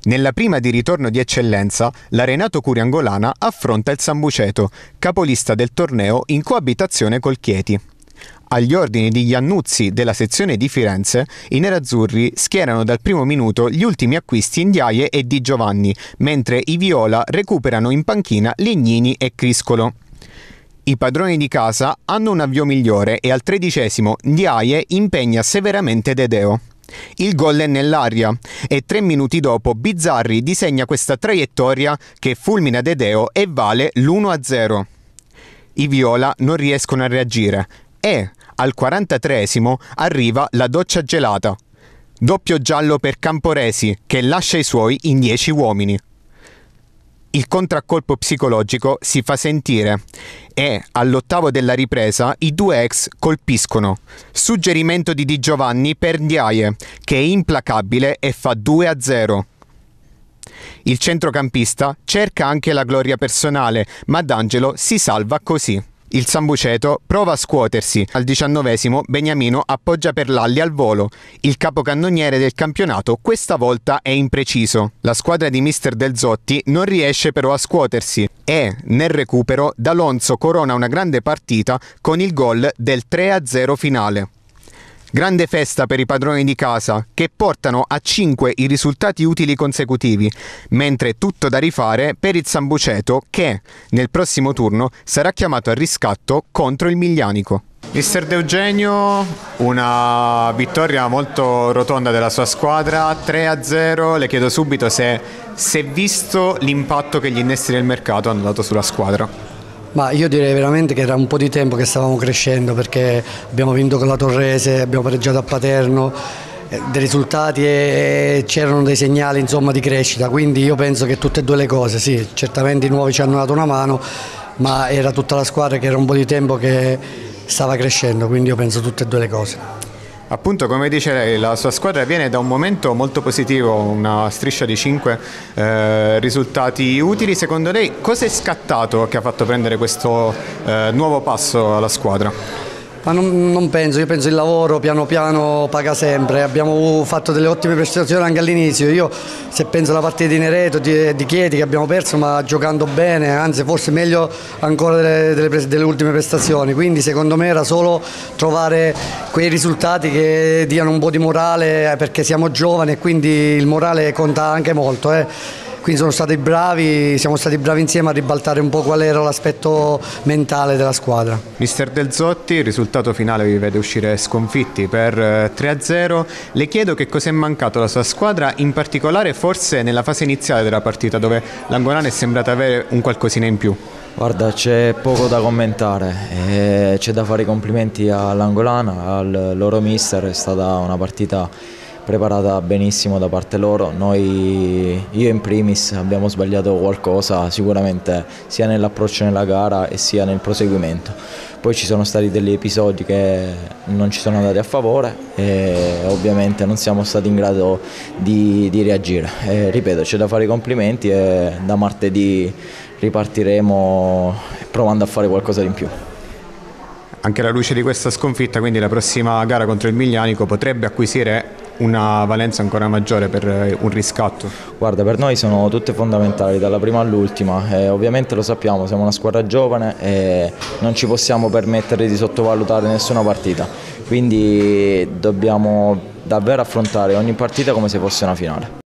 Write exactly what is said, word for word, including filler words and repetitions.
Nella prima di ritorno di eccellenza, la Renato Curiangolana affronta il Sambuceto, capolista del torneo in coabitazione col Chieti. Agli ordini di Iannuzzi della sezione di Firenze, i nerazzurri schierano dal primo minuto gli ultimi acquisti Ndiaye e Di Giovanni, mentre i viola recuperano in panchina Legnini e Criscolo. I padroni di casa hanno un avvio migliore e al tredicesimo Ndiaye impegna severamente Dedeo. Il gol è nell'aria e tre minuti dopo Bizzarri disegna questa traiettoria che fulmina Dedeo e vale l'uno a zero. I viola non riescono a reagire e al quarantatreesimo arriva la doccia gelata. Doppio giallo per Camporesi che lascia i suoi in dieci uomini. Il contraccolpo psicologico si fa sentire e all'ottavo della ripresa i due ex colpiscono. Suggerimento di Di Giovanni per Ndiaye che è implacabile e fa due a zero. Il centrocampista cerca anche la gloria personale, ma D'Angelo si salva così. Il Sambuceto prova a scuotersi. Al diciannovesimo Beniamino appoggia per Lalli al volo. Il capocannoniere del campionato questa volta è impreciso. La squadra di mister Del Zotti non riesce però a scuotersi e nel recupero D'Alonso corona una grande partita con il gol del tre a zero finale. Grande festa per i padroni di casa che portano a cinque i risultati utili consecutivi, mentre tutto da rifare per il Sambuceto che nel prossimo turno sarà chiamato a riscatto contro il Miglianico. mister De Eugenio, una vittoria molto rotonda della sua squadra, tre a zero, le chiedo subito se si è visto l'impatto che gli innesti del mercato hanno dato sulla squadra. Ma io direi veramente che era un po' di tempo che stavamo crescendo, perché abbiamo vinto con la Torrese, abbiamo pareggiato a Paterno, eh, dei risultati e c'erano dei segnali insomma di crescita, quindi io penso che tutte e due le cose, sì, certamente i nuovi ci hanno dato una mano, ma era tutta la squadra che era un po' di tempo che stava crescendo, quindi io penso tutte e due le cose. Appunto, come dice lei, la sua squadra viene da un momento molto positivo, una striscia di cinque eh, risultati utili. Secondo lei cosa è scattato che ha fatto prendere questo eh, nuovo passo alla squadra? Ma non, non penso, io penso il lavoro piano piano paga sempre, abbiamo fatto delle ottime prestazioni anche all'inizio, io se penso alla partita di Nereto, di, di Chieti che abbiamo perso ma giocando bene, anzi forse meglio ancora delle, delle, delle ultime prestazioni, quindi secondo me era solo trovare quei risultati che diano un po' di morale perché siamo giovani e quindi il morale conta anche molto. Eh. Quindi sono stati bravi, siamo stati bravi insieme a ribaltare un po' qual era l'aspetto mentale della squadra. mister Del Zotti, il risultato finale vi vede uscire sconfitti per tre a zero. Le chiedo che cosa è mancato alla sua squadra, in particolare forse nella fase iniziale della partita dove l'Angolana è sembrata avere un qualcosina in più. Guarda, c'è poco da commentare, c'è da fare i complimenti all'Angolana, al loro mister, è stata una partita preparata benissimo da parte loro. Noi, io in primis, abbiamo sbagliato qualcosa sicuramente sia nell'approccio nella gara e sia nel proseguimento. Poi ci sono stati degli episodi che non ci sono andati a favore e ovviamente non siamo stati in grado di, di reagire. E, ripeto, c'è da fare i complimenti e da martedì ripartiremo provando a fare qualcosa di in più. Anche alla luce di questa sconfitta, quindi la prossima gara contro il Miglianico potrebbe acquisire una valenza ancora maggiore per un riscatto? Guarda, per noi sono tutte fondamentali dalla prima all'ultima e ovviamente lo sappiamo, siamo una squadra giovane e non ci possiamo permettere di sottovalutare nessuna partita, quindi dobbiamo davvero affrontare ogni partita come se fosse una finale.